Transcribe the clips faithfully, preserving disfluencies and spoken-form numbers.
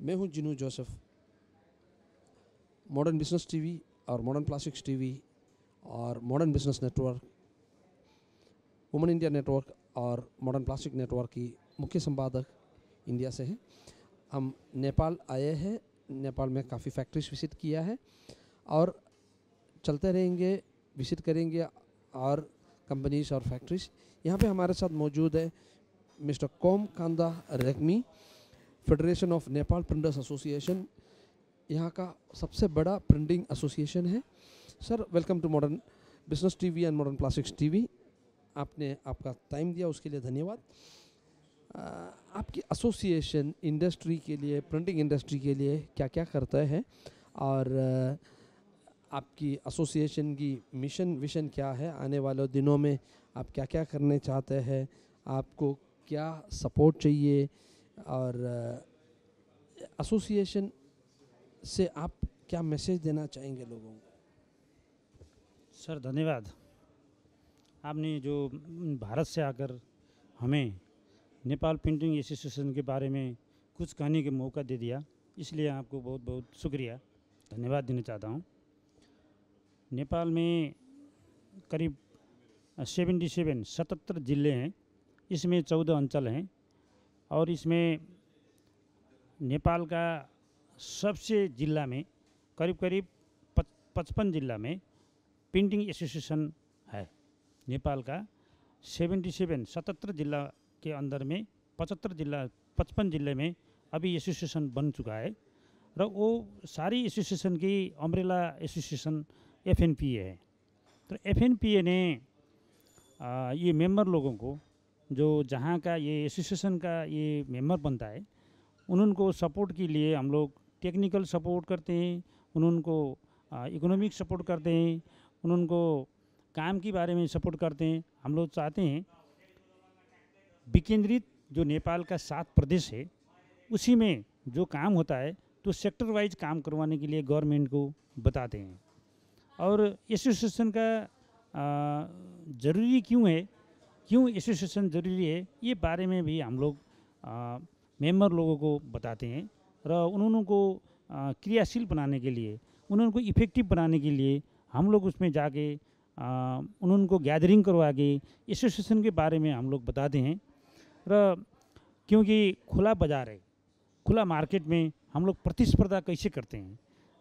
मैं हूं Jinu Joseph. Modern business TV और मॉडर्न प्लास्टिक्स टीवी और modern business network, women India network और मॉडर्न प्लास्टिक नेटवर्क की मुख्य संपादक इंडिया से हैं। हम नेपाल आए हैं, नेपाल में काफ़ी फैक्ट्रीज विजिट किया है और चलते रहेंगे, विजिट करेंगे और कंपनीज और फैक्ट्रीज। यहाँ पे हमारे साथ मौजूद है mister Kom Kanda Regmi, federation of Nepal printers association, यहाँ का सबसे बड़ा प्रिंटिंग एसोसिएशन है। Sir, welcome to modern business TV and modern plastics TV. आपने आपका टाइम दिया, उसके लिए धन्यवाद। आ, आपकी एसोसिएशन इंडस्ट्री के लिए, प्रिंटिंग इंडस्ट्री के लिए क्या क्या करता है और आ, आपकी एसोसिएशन की मिशन विजन क्या है? आने वाले दिनों में आप क्या क्या करने चाहते हैं? आपको क्या सपोर्ट चाहिए और एसोसिएशन से आप क्या मैसेज देना चाहेंगे लोगों को? सर धन्यवाद। आपने जो भारत से आकर हमें नेपाल प्रिंटिंग एसोसिएशन के बारे में कुछ कहने के मौका दे दिया, इसलिए आपको बहुत बहुत शुक्रिया, धन्यवाद देना चाहता हूँ। नेपाल में करीब सेवेंटी सेवन सतहत्तर ज़िले हैं, इसमें चौदह अंचल हैं और इसमें नेपाल का सबसे जिला में करीब करीब पचपन जिला में प्रिंटिंग एसोसिएशन है। नेपाल का सेवेंटी सेवन सतहत्तर जिला के अंदर में पचहत्तर जिला पचपन जिले में अभी एसोसिएशन बन चुका है र वो सारी एसोसिएशन की umbrella association F N P A है। तो एफ एन पी ए ने आ, ये मेंबर लोगों को, जो जहाँ का ये एसोसिएशन का ये मेंबर बनता है, उनको सपोर्ट के लिए हम लोग टेक्निकल सपोर्ट करते हैं, उनको इकोनॉमिक सपोर्ट करते हैं, उनको काम के बारे में सपोर्ट करते हैं। हम लोग चाहते हैं विकेंद्रित जो नेपाल का सात प्रदेश है उसी में जो काम होता है तो सेक्टर वाइज काम करवाने के लिए गवर्नमेंट को बताते हैं। और एसोसिएशन का ज़रूरी क्यों है, क्यों एसोसिएशन ज़रूरी है, ये बारे में भी हम लोग मेंबर लोगों को बताते हैं और उनको क्रियाशील बनाने के लिए, उनको इफ़ेक्टिव बनाने के लिए हम लोग उसमें जाके उनको गैदरिंग करवा के एसोसिएशन के बारे में हम लोग बताते हैं। र क्योंकि खुला बाज़ार है, खुला मार्केट में हम लोग प्रतिस्पर्धा कैसे करते हैं,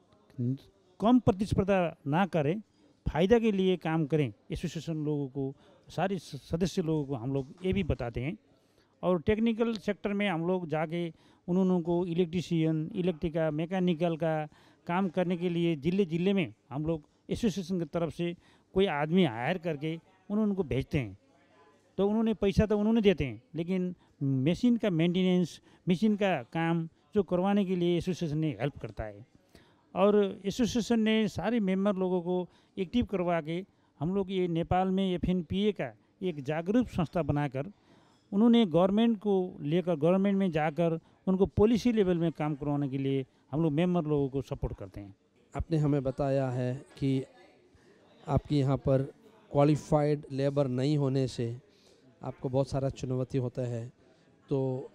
कम प्रतिस्पर्धा ना करें, फ़ायदा के लिए काम करें। एसोसिएशन लोगों को, सारे सदस्य लोगों को हम लोग ये भी बताते हैं। और टेक्निकल सेक्टर में हम लोग जाके उन्होंने को इलेक्ट्रीशियन, इलेक्ट्रिका, मैकेनिकल का काम करने के लिए जिले जिले में हम लोग एसोसिएशन की तरफ से कोई आदमी हायर करके उन्होंने को भेजते हैं। तो उन्होंने पैसा तो उन्होंने देते हैं, लेकिन मशीन का मेंटेनेंस, मशीन का काम जो करवाने के लिए एसोसिएशन ने हेल्प करता है। और एसोसिएशन ने सारे मेंबर लोगों को एक्टिव करवा के हम लोग ये नेपाल में एफ एन पी ए का एक जागरूक संस्था बनाकर उन्होंने गवर्नमेंट को लेकर, गवर्नमेंट में जाकर उनको पॉलिसी लेवल में काम करवाने के लिए हम लोग मेंबर लोगों को सपोर्ट करते हैं। आपने हमें बताया है कि आपकी यहाँ पर क्वालिफाइड लेबर नहीं होने से आपको बहुत सारा चुनौती होता है, तो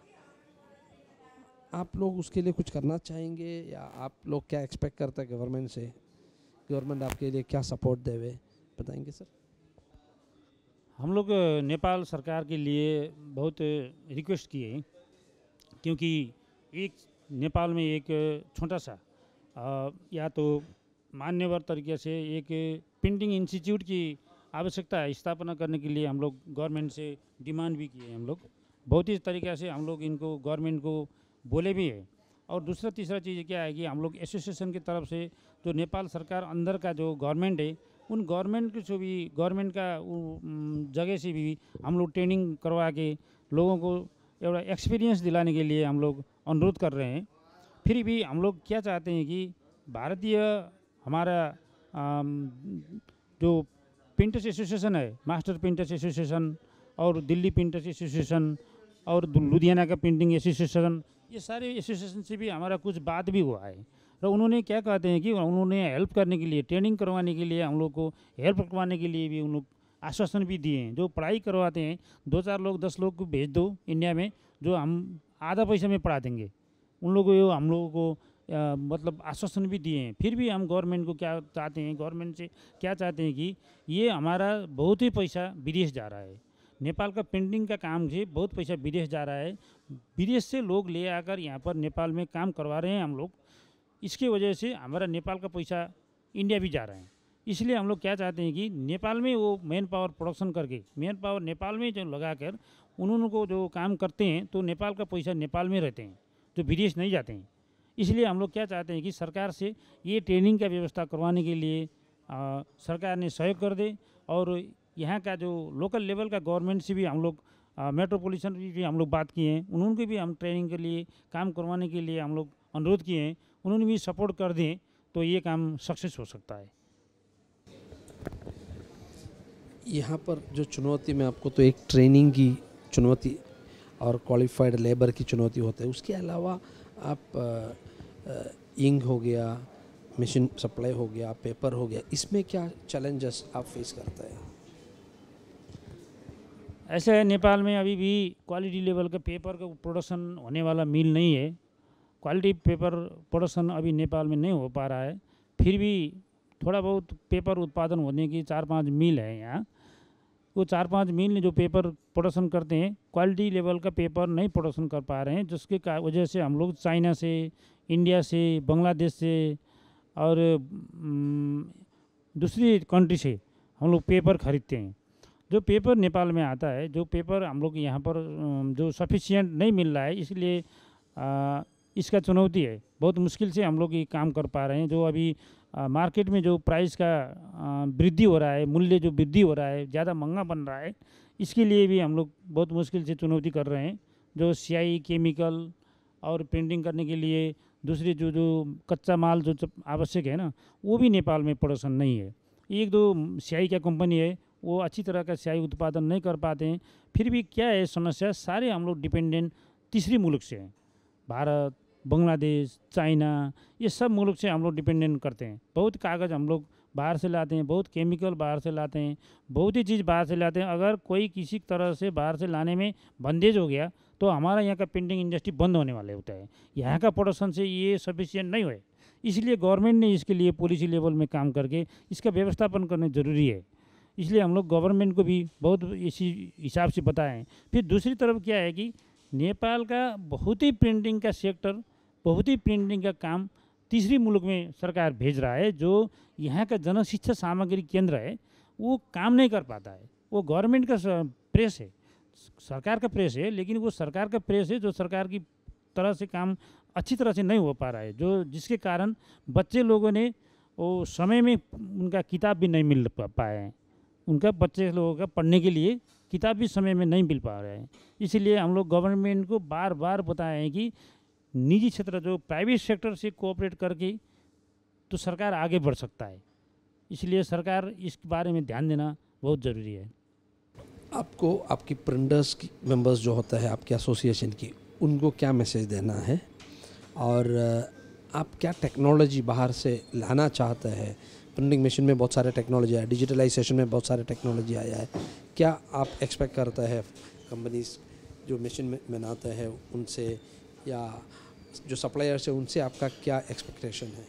आप लोग उसके लिए कुछ करना चाहेंगे या आप लोग क्या एक्सपेक्ट करते हैं गवर्नमेंट से? गवर्नमेंट आपके लिए क्या सपोर्ट देवे, बताएंगे सर? हम लोग नेपाल सरकार के लिए बहुत रिक्वेस्ट किए, क्योंकि एक नेपाल में एक छोटा सा आ, या तो मान्यवर तरीके से एक प्रिंटिंग इंस्टीट्यूट की आवश्यकता है स्थापना करने के लिए हम लोग गवर्नमेंट से डिमांड भी किए। हम लोग बहुत ही तरीक़े से हम लोग इनको गवर्नमेंट को बोले भी है। और दूसरा तीसरा चीज़ क्या है कि हम लोग एसोसिएशन की तरफ से जो नेपाल सरकार अंदर का जो गवर्नमेंट है, उन गवर्नमेंट से भी, गवर्नमेंट का जगह से भी हम लोग ट्रेनिंग करवा के लोगों को एवं एक्सपीरियंस दिलाने के लिए हम लोग अनुरोध कर रहे हैं। फिर भी हम लोग क्या चाहते हैं कि भारतीय हमारा जो प्रिंटर्स एसोसिएशन है, मास्टर प्रिंटर्स एसोसिएशन और दिल्ली प्रिंटर्स एसोसिएशन और लुधियाना का प्रिंटिंग एसोसिएशन, ये सारे एसोसिएशन से भी हमारा कुछ बात भी हुआ है। तो उन्होंने क्या कहते हैं कि उन्होंने हेल्प करने के लिए, ट्रेनिंग करवाने के लिए, हम लोग को हेल्प करवाने के लिए भी उन लोग आश्वासन भी दिए हैं। जो पढ़ाई करवाते हैं, दो चार लोग दस लोग को भेज दो इंडिया में, जो हम आधा पैसे में पढ़ा देंगे, उन लोगों को हम लोगों को आ, मतलब आश्वासन भी दिए हैं। फिर भी हम गवर्नमेंट को क्या चाहते हैं, गवर्नमेंट से क्या चाहते हैं कि ये हमारा बहुत ही पैसा विदेश जा रहा है। नेपाल का प्रिंटिंग का काम से बहुत पैसा विदेश जा रहा है। विदेश से लोग ले आकर यहाँ पर नेपाल में काम करवा रहे हैं हम लोग। इसकी वजह से हमारा नेपाल का पैसा इंडिया भी जा रहा है। इसलिए हम लोग क्या चाहते हैं कि नेपाल में वो मैन पावर प्रोडक्शन करके, मैन पावर नेपाल में जो लगा कर उन्होंने को जो काम करते हैं, तो नेपाल का पैसा नेपाल में रहते हैं, जो विदेश नहीं जाते हैं। इसलिए हम लोग क्या चाहते हैं कि सरकार से ये ट्रेनिंग का व्यवस्था करवाने के लिए आ, सरकार ने सहयोग कर दे। और यहाँ का जो लोकल लेवल का गवर्नमेंट से भी हम लोग मेट्रोपॉलिटन भी हम लोग बात किए हैं, उन्होंने भी हम ट्रेनिंग के लिए काम करवाने के लिए हम लोग अनुरोध किए हैं। उन्होंने भी सपोर्ट कर दें तो ये काम सक्सेस हो सकता है। यहाँ पर जो चुनौती मैं आपको, तो एक ट्रेनिंग की चुनौती और क्वालिफाइड लेबर की चुनौती होता है। उसके अलावा आप इंक हो गया, मशीन सप्लाई हो गया, पेपर हो गया, इसमें क्या चैलेंजेस आप फेस करते हैं? ऐसा है, नेपाल में अभी भी क्वालिटी लेवल का पेपर का प्रोडक्शन होने वाला मिल नहीं है। क्वालिटी पेपर प्रोडक्शन अभी नेपाल में नहीं हो पा रहा है। फिर भी थोड़ा बहुत पेपर उत्पादन होने की चार पांच मिल है यहाँ। वो चार पांच मिल ने जो पेपर प्रोडक्शन करते हैं, क्वालिटी लेवल का पेपर नहीं प्रोडक्शन कर पा रहे हैं, जिसके वजह से हम लोग चाइना से, इंडिया से, बांग्लादेश से और दूसरी कंट्री से हम लोग पेपर खरीदते हैं। जो पेपर नेपाल में आता है, जो पेपर हम लोग यहाँ पर जो सफिशिएंट नहीं मिल रहा है, इसलिए आ, इसका चुनौती है। बहुत मुश्किल से हम लोग ये काम कर पा रहे हैं। जो अभी आ, मार्केट में जो प्राइस का वृद्धि हो रहा है, मूल्य जो वृद्धि हो रहा है, ज़्यादा महंगा बन रहा है, इसके लिए भी हम लोग बहुत मुश्किल से चुनौती कर रहे हैं। जो स्याही, केमिकल और प्रिंटिंग करने के लिए दूसरे जो जो कच्चा माल जो आवश्यक है ना, वो भी नेपाल में प्रोडक्शन नहीं है। एक दो स्याही का कंपनी है, वो अच्छी तरह का स्याही उत्पादन नहीं कर पाते हैं। फिर भी क्या है समस्या, सारे हम लोग डिपेंडेंट तीसरी मुल्क से हैं। भारत, बांग्लादेश, चाइना, ये सब मुल्क से हम लोग डिपेंडेंट करते हैं। बहुत कागज़ हम लोग बाहर से लाते हैं, बहुत केमिकल बाहर से लाते हैं, बहुत ही चीज़ बाहर से लाते हैं। अगर कोई किसी तरह से बाहर से लाने में बंदेज हो गया तो हमारा यहाँ का प्रिंटिंग इंडस्ट्री बंद होने वाले होता है। यहाँ का प्रोडक्शन से ये सफिशिएंट नहीं हुए, इसलिए गवर्नमेंट ने इसके लिए पॉलिसी लेवल में काम करके इसका व्यवस्थापन करना ज़रूरी है। इसलिए हम लोग गवर्नमेंट को भी बहुत इसी हिसाब से बताएं। फिर दूसरी तरफ क्या है कि नेपाल का बहुत ही प्रिंटिंग का सेक्टर, बहुत ही प्रिंटिंग का काम तीसरी मुल्क में सरकार भेज रहा है। जो यहाँ का जनशिक्षा सामग्री केंद्र है, वो काम नहीं कर पाता है। वो गवर्नमेंट का प्रेस है, सरकार का प्रेस है, लेकिन वो सरकार का प्रेस है जो सरकार की तरह से काम अच्छी तरह से नहीं हो पा रहा है। जो जिसके कारण बच्चे लोगों ने वो समय में उनका किताब भी नहीं मिल पाए हैं। उनका बच्चे लोगों का पढ़ने के लिए किताब भी समय में नहीं मिल पा रहे हैं। इसलिए हम लोग गवर्नमेंट को बार बार बताए हैं कि निजी क्षेत्र, जो प्राइवेट सेक्टर से कोऑपरेट करके तो सरकार आगे बढ़ सकता है। इसलिए सरकार इस बारे में ध्यान देना बहुत ज़रूरी है। आपको आपकी प्रिंटर्स की मेंबर्स जो होता है आपके एसोसिएशन की, उनको क्या मैसेज देना है, और आप क्या टेक्नोलॉजी बाहर से लाना चाहते हैं? प्रिंटिंग मशीन में बहुत सारे टेक्नोलॉजी है, डिजिटलाइजेशन में बहुत सारे टेक्नोलॉजी आया है। क्या आप एक्सपेक्ट करते हैं कंपनीज जो मशीन बनाते हैं उनसे, या जो सप्लायर्स है उनसे, आपका क्या एक्सपेक्टेशन है?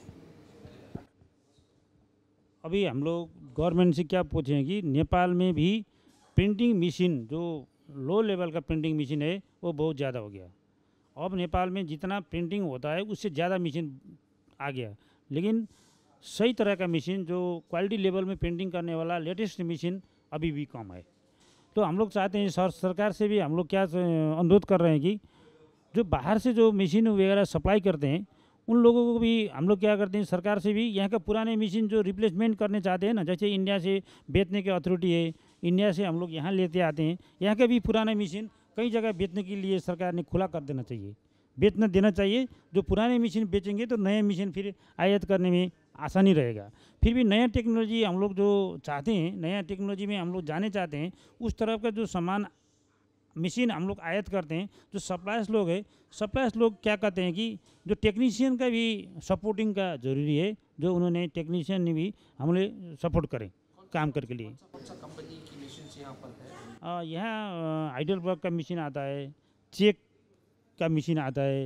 अभी हम लोग गवर्नमेंट से क्या पूछें कि नेपाल में भी प्रिंटिंग मशीन, जो लो लेवल का प्रिंटिंग मशीन है, वो बहुत ज़्यादा हो गया। अब नेपाल में जितना प्रिंटिंग होता है उससे ज़्यादा मशीन आ गया, लेकिन सही तरह का मशीन जो क्वालिटी लेवल में प्रिंटिंग करने वाला लेटेस्ट मशीन अभी भी कम है। तो हम लोग चाहते हैं, सर सरकार से भी हम लोग क्या अनुरोध कर रहे हैं कि जो बाहर से जो मशीन वगैरह सप्लाई करते हैं, उन लोगों को भी हम लोग क्या करते हैं, सरकार से भी यहाँ का पुराने मशीन जो रिप्लेसमेंट करने चाहते हैं ना, जैसे इंडिया से बेचने की अथॉरिटी है, इंडिया से हम लोग यहाँ लेते आते हैं, यहाँ का भी पुराना मशीन कई जगह बेचने के लिए सरकार ने खुला कर देना चाहिए, बेचना देना चाहिए। जो पुराने मशीन बेचेंगे तो नए मशीन फिर आयात करने में आसानी रहेगा। फिर भी नया टेक्नोलॉजी हम लोग जो चाहते हैं, नया टेक्नोलॉजी में हम लोग जाने चाहते हैं, उस तरफ का जो सामान मशीन हम लोग आयात करते हैं, जो सप्लायर्स लोग हैं, सप्लायर्स लोग क्या कहते हैं कि जो टेक्नीशियन का भी सपोर्टिंग का ज़रूरी है, जो उन्होंने टेक्नीशियन ने भी हमने सपोर्ट करें काम करके लिए। कौन सा कंपनी की मशीन यहाँ पर है? यहाँ हाइडलबर्ग का मशीन आता है, चेक का मशीन आता है,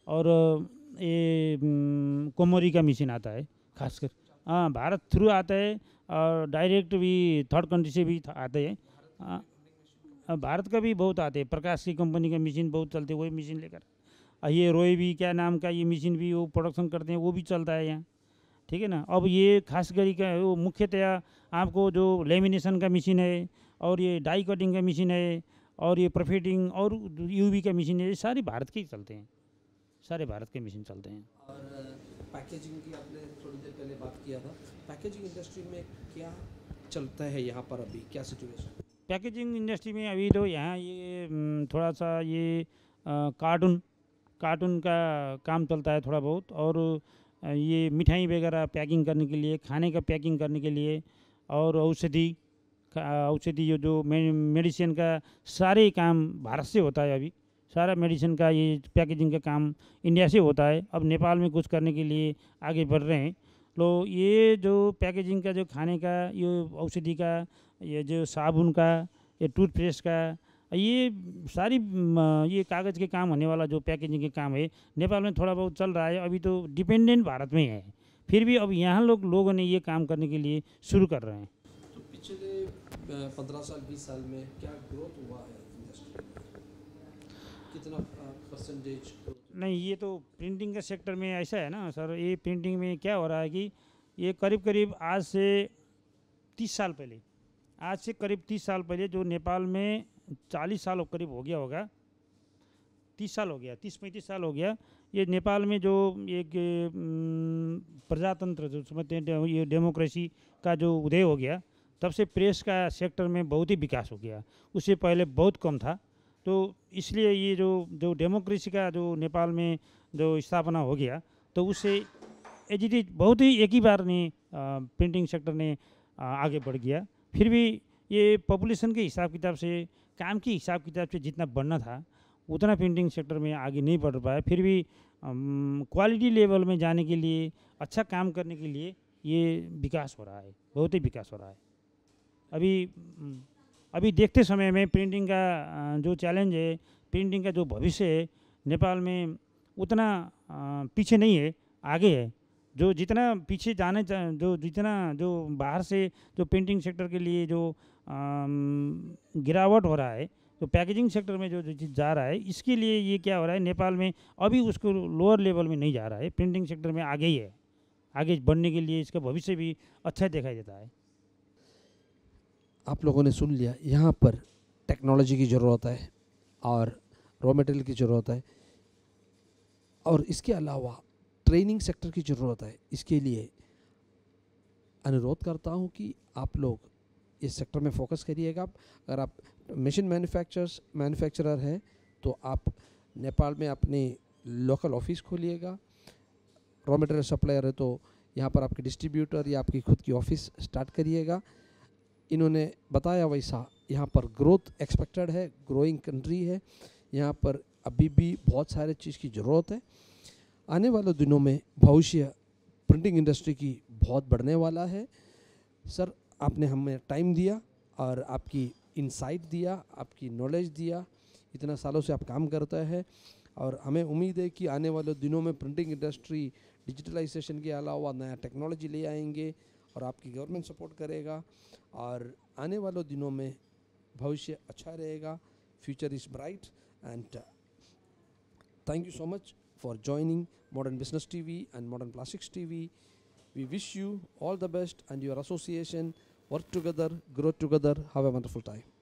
और अ, ये म, कोमोरी का मशीन आता है खासकर। हाँ, भारत थ्रू आता है और डायरेक्ट भी थर्ड कंट्री से भी थ- आते हैं। हाँ, हाँ, भारत का भी बहुत आते हैं, प्रकाश की कंपनी का मशीन बहुत चलते हैं, वही मशीन लेकर। और ये रोए भी क्या नाम का ये मशीन भी वो प्रोडक्शन करते हैं, वो भी चलता है यहाँ। ठीक है ना। अब ये खास करी का वो मुख्यतया आपको जो लेमिनेशन का मशीन है और ये डाई कटिंग का मशीन है और ये परफेटिंग और यूवी का मशीन है, ये सारे भारत के ही चलते हैं, सारे भारत के मशीन चलते हैं। और पैकेजिंग की आपने थोड़ी देर पहले बात किया था, पैकेजिंग इंडस्ट्री में क्या चलता है यहाँ पर अभी, क्या सिचुएशन? पैकेजिंग इंडस्ट्री में अभी तो यहाँ ये म, थोड़ा सा ये अ, कार्टून कार्टून का काम चलता है थोड़ा बहुत, और अ, ये मिठाई वगैरह पैकिंग करने के लिए, खाने का पैकिंग करने के लिए, और औषधि का औषधि जो जो मे- मेडिसिन का सारे काम भारत से होता है अभी। सारा मेडिसिन का ये पैकेजिंग का काम इंडिया से होता है। अब नेपाल में कुछ करने के लिए आगे बढ़ रहे हैं। तो ये जो पैकेजिंग का, जो खाने का, ये औषधि का, ये जो साबुन का, ये टूथपेस्ट का, ये सारी म, ये कागज़ के काम होने वाला जो पैकेजिंग के काम है, नेपाल में थोड़ा बहुत चल रहा है। अभी तो डिपेंडेंट भारत में है, फिर भी अब यहाँ लोग लोगों ने ये काम करने के लिए शुरू कर रहे हैं। तो पिछले पंद्रह साल बीस साल में क्या ग्रोथ हुआ है इंडस्ट्री में, कितना परसेंटेज ग्रोथ? नहीं, ये तो प्रिंटिंग के सेक्टर में ऐसा है ना सर, ये प्रिंटिंग में क्या हो रहा है कि ये करीब करीब आज से तीस साल पहले, आज से करीब तीस साल पहले जो नेपाल में चालीस साल करीब हो गया होगा, तीस साल हो गया, तीस पैंतीस साल हो गया, ये नेपाल में जो एक अम, प्रजातंत्र जो समझते हैं डे- ये डेमोक्रेसी का जो उदय हो गया, तब से प्रेस का सेक्टर में बहुत ही विकास हो गया। उससे पहले बहुत कम था। तो इसलिए ये जो जो डेमोक्रेसी का जो नेपाल में जो स्थापना हो गया, तो उससे एज इट इज बहुत ही एक ही बार में प्रिंटिंग सेक्टर ने आ, आगे बढ़ गया। फिर भी ये पॉपुलेशन के हिसाब किताब से, काम के हिसाब किताब से जितना बढ़ना था उतना प्रिंटिंग सेक्टर में आगे नहीं बढ़ पाया। फिर भी क्वालिटी लेवल में जाने के लिए, अच्छा काम करने के लिए ये विकास हो रहा है, बहुत ही विकास हो रहा है। अभी अम, अभी देखते समय में प्रिंटिंग का अ, जो चैलेंज है, प्रिंटिंग का जो भविष्य है नेपाल में, उतना अ, पीछे नहीं है, आगे है। जो जितना पीछे जाने चा- जो जितना जो बाहर से जो प्रिंटिंग सेक्टर के लिए जो अम, गिरावट हो रहा है, जो पैकेजिंग सेक्टर में जो जो चीज़ जा रहा है, इसके लिए ये क्या हो रहा है नेपाल में, अभी उसको लोअर लेवल में नहीं जा रहा है, प्रिंटिंग सेक्टर में आगे ही है। आगे बढ़ने के लिए इसका भविष्य भी अच्छा दिखाई देता है। आप लोगों ने सुन लिया, यहाँ पर टेक्नोलॉजी की ज़रूरत है और रॉ मटेरियल की ज़रूरत है, और इसके अलावा ट्रेनिंग सेक्टर की ज़रूरत है। इसके लिए अनुरोध करता हूँ कि आप लोग इस सेक्टर में फोकस करिएगा। अगर आप मशीन मैन्युफैक्चरर्स मैन्युफैक्चरर है तो आप नेपाल में अपने लोकल ऑफिस खोलिएगा। रॉ मटेरियल सप्लायर है तो यहाँ पर आपके डिस्ट्रीब्यूटर या आपकी खुद की ऑफिस स्टार्ट करिएगा। इन्होंने बताया वैसा यहाँ पर ग्रोथ एक्सपेक्टेड है, ग्रोइंग कंट्री है, यहाँ पर अभी भी बहुत सारे चीज़ की ज़रूरत है। आने वाले दिनों में भविष्य प्रिंटिंग इंडस्ट्री की बहुत बढ़ने वाला है। सर, आपने हमें टाइम दिया और आपकी इंसाइट दिया, आपकी नॉलेज दिया, इतना सालों से आप काम करते हैं, और हमें उम्मीद है कि आने वाले दिनों में प्रिंटिंग इंडस्ट्री डिजिटलाइजेशन के अलावा नया टेक्नोलॉजी ले आएंगे और आपकी गवर्नमेंट सपोर्ट करेगा, और आने वाले दिनों में भविष्य अच्छा रहेगा। Future is bright and thank you so much for joining Modern Business T V and Modern Plastics T V. We wish you all the best and your association work together, grow together. Have a wonderful time.